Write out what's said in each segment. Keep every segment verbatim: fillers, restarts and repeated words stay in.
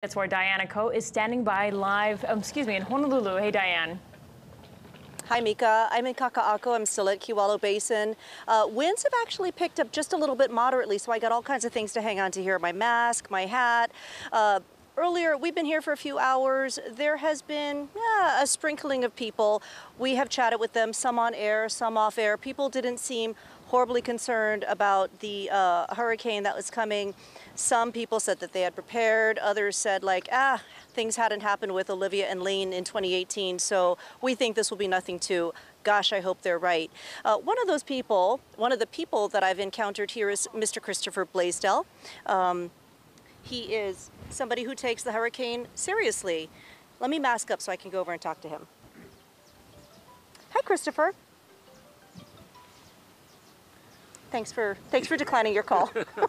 That's where Diana Ko is standing by live, um, excuse me, in Honolulu. Hey, Diane. Hi, Mika. I'm in Kaka'ako. I'm still at Kewalo Basin. Uh, winds have actually picked up just a little bit moderately, so I got all kinds of things to hang on to here. My mask, my hat. Uh, earlier, we've been here for a few hours. There has been yeah, a sprinkling of people. We have chatted with them, some on air, some off air. People didn't seem horribly concerned about the uh, hurricane that was coming. Some people said that they had prepared. Others said, like, ah, things hadn't happened with Olivia and Lane in twenty eighteen, so we think this will be nothing too. Gosh, I hope they're right. Uh, one of those people, one of the people that I've encountered here is Mister Christopher Blaisdell. Um, he is somebody who takes the hurricane seriously. Let me mask up so I can go over and talk to him. Hi, Christopher. Thanks for thanks for declining your call.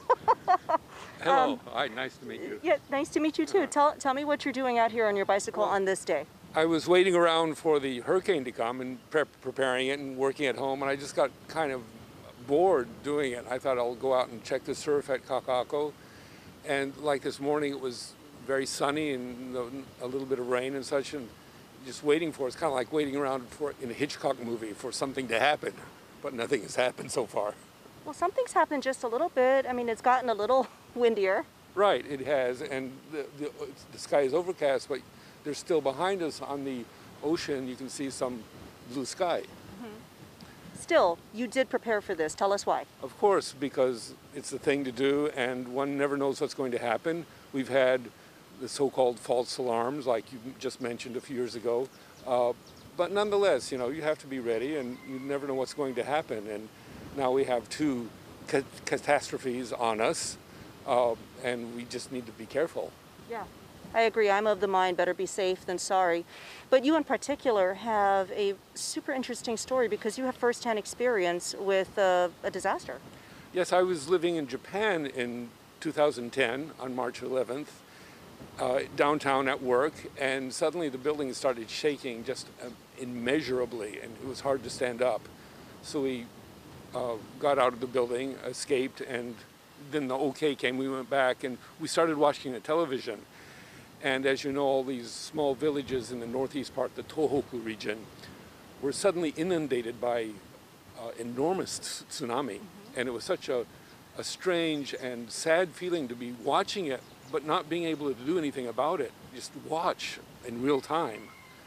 Hello. Um, Hi, nice to meet you. Yeah, nice to meet you too. Tell tell me what you're doing out here on your bicycle Well, on this day. I was waiting around for the hurricane to come and prep, preparing it and working at home, and I just got kind of bored doing it. I thought I'll go out and check the surf at Kaka'ako. And like this morning, it was very sunny and a little bit of rain and such, and just waiting for it. It's kind of like waiting around for in a Hitchcock movie for something to happen, but nothing has happened so far. Well, something's happened just a little bit. I mean, it's gotten a little windier. Right, it has, and the, the, the sky is overcast, but there's still behind us on the ocean, you can see some blue sky. Mm-hmm. Still, you did prepare for this. Tell us why. Of course, because it's the thing to do, and one never knows what's going to happen. We've had the so-called false alarms, like you just mentioned a few years ago. Uh, but nonetheless, you know, you have to be ready, and you never know what's going to happen. And now we have two ca catastrophes on us, uh, and we just need to be careful. Yeah, I agree. I'm of the mind, better be safe than sorry. But you in particular have a super interesting story because you have firsthand experience with uh, a disaster. Yes, I was living in Japan in two thousand ten on March eleventh, uh, downtown at work, and suddenly the building started shaking just uh, immeasurably, and it was hard to stand up. So we Uh, got out of the building, escaped, and then the okay came. We went back and we started watching the television. And as you know, all these small villages in the northeast part, the Tohoku region, were suddenly inundated by uh, enormous tsunami. Mm-hmm. And it was such a, a strange and sad feeling to be watching it, but not being able to do anything about it. Just watch in real time.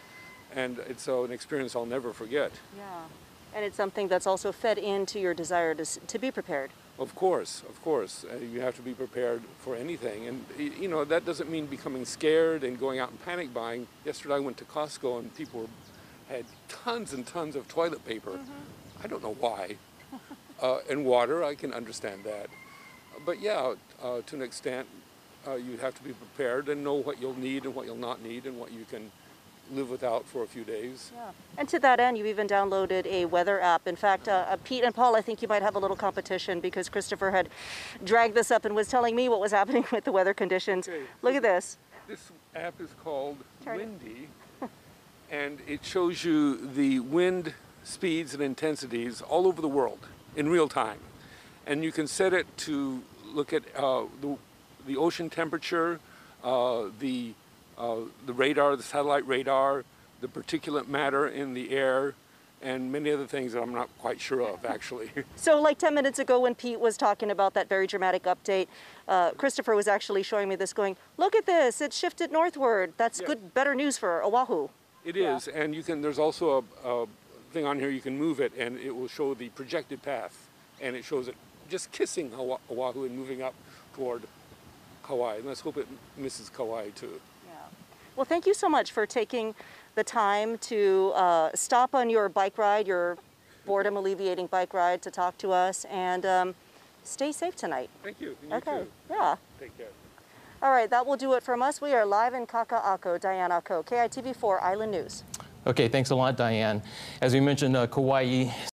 And it's uh, an experience I'll never forget. Yeah. And it's something that's also fed into your desire to, to be prepared. Of course, of course. Uh, you have to be prepared for anything. And, you know, that doesn't mean becoming scared and going out and panic buying. Yesterday I went to Costco and people were, had tons and tons of toilet paper. Mm-hmm. I don't know why. uh, and water, I can understand that. But yeah, uh, to an extent, uh, you have to be prepared and know what you'll need and what you'll not need and what you can live without for a few days. Yeah. And to that end, you've even downloaded a weather app. In fact, uh, uh, Pete and Paul, I think you might have a little competition because Christopher had dragged this up and was telling me what was happening with the weather conditions. Okay. Look at this. This app is called Turn Windy, and it shows you the wind speeds and intensities all over the world in real time. And you can set it to look at uh, the, the ocean temperature, uh, the Uh, the radar, the satellite radar, the particulate matter in the air, and many other things that I'm not quite sure of, actually. So like ten minutes ago when Pete was talking about that very dramatic update, uh, Christopher was actually showing me this going, look at this, it shifted northward. That's yes. good, better news for Oahu. It yeah. is, and you can. There's also a, a thing on here, you can move it, and it will show the projected path, and it shows it just kissing Oahu and moving up toward Kauai. And let's hope it misses Kauai, too. Well, thank you so much for taking the time to uh, stop on your bike ride, your boredom alleviating bike ride, to talk to us, and um, stay safe tonight. Thank you. And you okay. too. Yeah. Take care. All right, that will do it from us. We are live in Kaka'ako. Diana Ko, K I T V four Island News. Okay, thanks a lot, Diane. As we mentioned, uh, Kauai